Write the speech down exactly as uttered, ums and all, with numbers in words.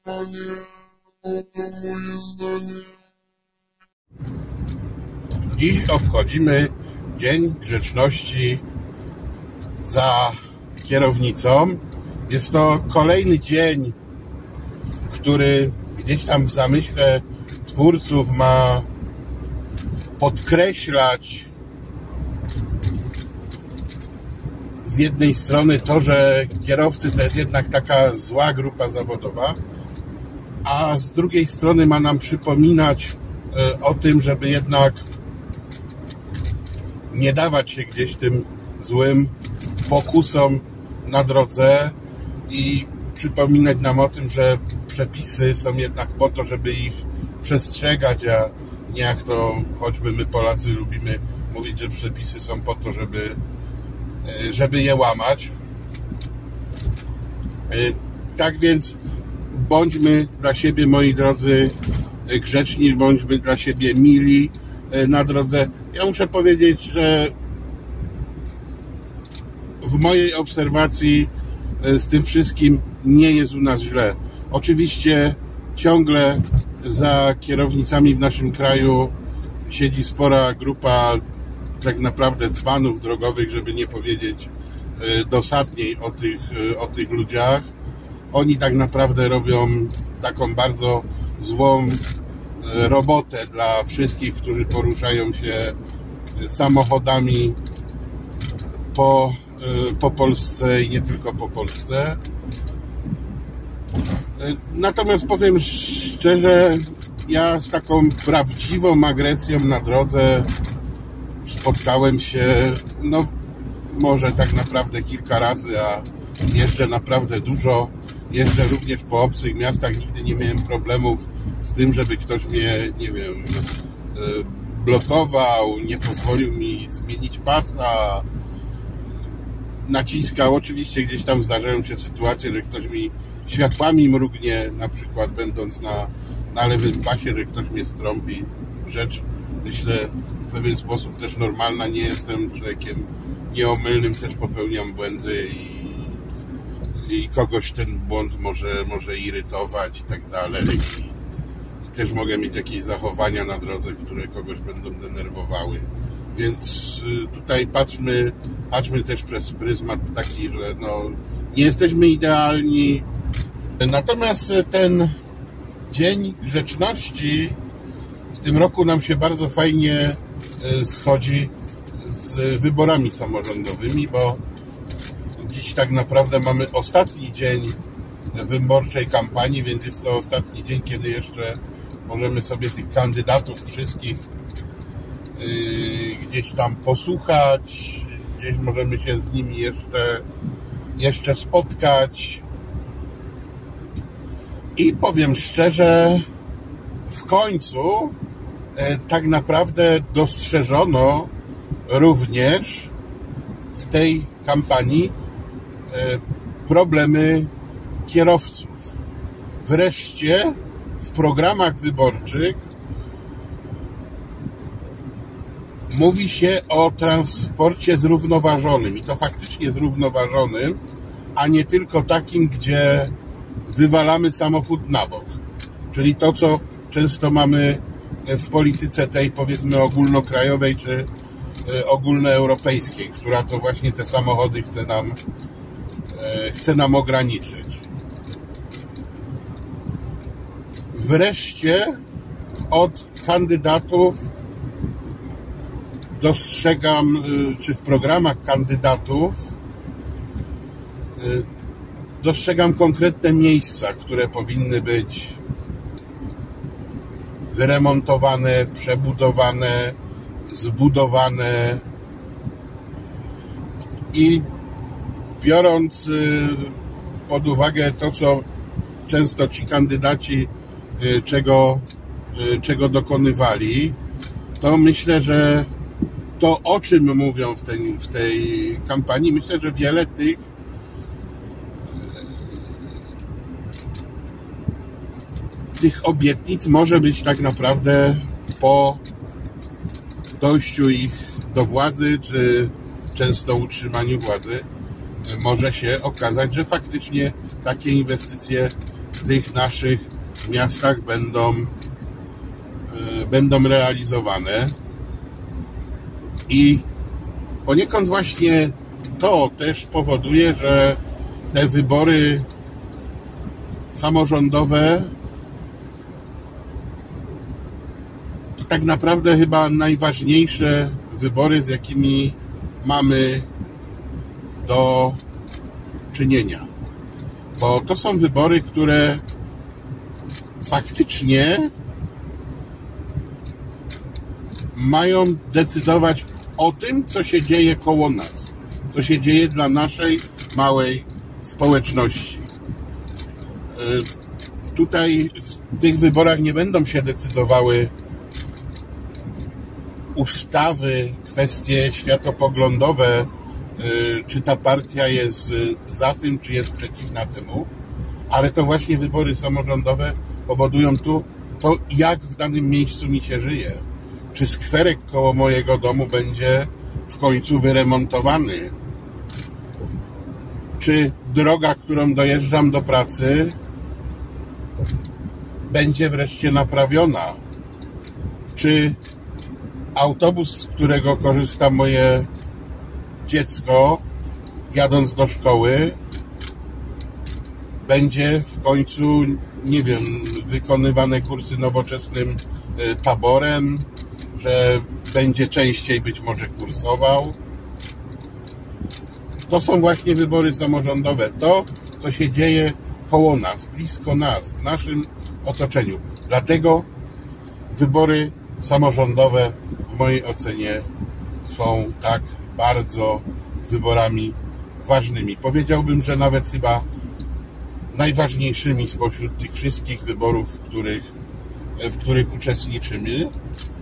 Dziś obchodzimy Dzień Grzeczności za kierownicą. Jest to kolejny dzień, który gdzieś tam w zamyśle twórców ma podkreślać z jednej strony to, że kierowcy to jest jednak taka zła grupa zawodowa, a z drugiej strony ma nam przypominać o tym, żeby jednak nie dawać się gdzieś tym złym pokusom na drodze i przypominać nam o tym, że przepisy są jednak po to, żeby ich przestrzegać, a nie jak to choćby my Polacy lubimy mówić, że przepisy są po to, żeby, żeby je łamać. Tak więc bądźmy dla siebie, moi drodzy, grzeczni, bądźmy dla siebie mili na drodze. Ja muszę powiedzieć, że w mojej obserwacji z tym wszystkim nie jest u nas źle. Oczywiście ciągle za kierownicami w naszym kraju siedzi spora grupa tak naprawdę dzbanów drogowych, żeby nie powiedzieć dosadniej o tych, o tych ludziach. Oni tak naprawdę robią taką bardzo złą robotę dla wszystkich, którzy poruszają się samochodami po, po Polsce i nie tylko po Polsce. Natomiast powiem szczerze, ja z taką prawdziwą agresją na drodze spotkałem się, no może tak naprawdę kilka razy, a jeszcze naprawdę dużo. Jeżdżę również po obcych miastach, nigdy nie miałem problemów z tym, żeby ktoś mnie, nie wiem, blokował, nie pozwolił mi zmienić pasa, naciskał. Oczywiście gdzieś tam zdarzają się sytuacje, że ktoś mi światłami mrugnie, na przykład będąc na, na lewym pasie, że ktoś mnie strąbi. Rzecz, myślę, w pewien sposób też normalna. Nie jestem człowiekiem nieomylnym, też popełniam błędy i i kogoś ten błąd może, może irytować i tak dalej. I, i też mogę mieć jakieś zachowania na drodze, które kogoś będą denerwowały. Więc tutaj patrzmy, patrzmy też przez pryzmat taki, że no, nie jesteśmy idealni. Natomiast ten Dzień Grzeczności w tym roku nam się bardzo fajnie schodzi z wyborami samorządowymi, bo dziś tak naprawdę mamy ostatni dzień wyborczej kampanii, więc jest to ostatni dzień, kiedy jeszcze możemy sobie tych kandydatów wszystkich yy, gdzieś tam posłuchać, gdzieś możemy się z nimi jeszcze, jeszcze spotkać. I powiem szczerze, w końcu yy, tak naprawdę dostrzeżono również w tej kampanii problemy kierowców. Wreszcie w programach wyborczych mówi się o transporcie zrównoważonym i to faktycznie zrównoważonym, a nie tylko takim, gdzie wywalamy samochód na bok. Czyli to, co często mamy w polityce tej, powiedzmy, ogólnokrajowej czy ogólnoeuropejskiej, która to właśnie te samochody chce nam chce nam ograniczyć. Wreszcie od kandydatów dostrzegam, czy w programach kandydatów dostrzegam konkretne miejsca, które powinny być wyremontowane, przebudowane, zbudowane i biorąc pod uwagę to, co często ci kandydaci czego, czego dokonywali, to myślę, że to, o czym mówią w tej, w tej kampanii, myślę, że wiele tych tych obietnic może być tak naprawdę po dojściu ich do władzy, czy często utrzymaniu władzy, może się okazać, że faktycznie takie inwestycje w tych naszych miastach będą, będą realizowane. I poniekąd właśnie to też powoduje, że te wybory samorządowe to tak naprawdę chyba najważniejsze wybory, z jakimi mamy do czynienia. Bo to są wybory, które faktycznie mają decydować o tym, co się dzieje koło nas, co się dzieje dla naszej małej społeczności. Tutaj w tych wyborach nie będą się decydowały ustawy, kwestie światopoglądowe, czy ta partia jest za tym, czy jest przeciwna temu, ale to właśnie wybory samorządowe powodują tu to, jak w danym miejscu mi się żyje. Czy skwerek koło mojego domu będzie w końcu wyremontowany? Czy droga, którą dojeżdżam do pracy, będzie wreszcie naprawiona? Czy autobus, z którego korzysta moje dziecko, jadąc do szkoły, będzie w końcu, nie wiem, wykonywane kursy nowoczesnym taborem, że będzie częściej być może kursował? To są właśnie wybory samorządowe. To, co się dzieje koło nas, blisko nas, w naszym otoczeniu. Dlatego wybory samorządowe w mojej ocenie są tak bardzo wyborami ważnymi. Powiedziałbym, że nawet chyba najważniejszymi spośród tych wszystkich wyborów, w których, w których uczestniczymy.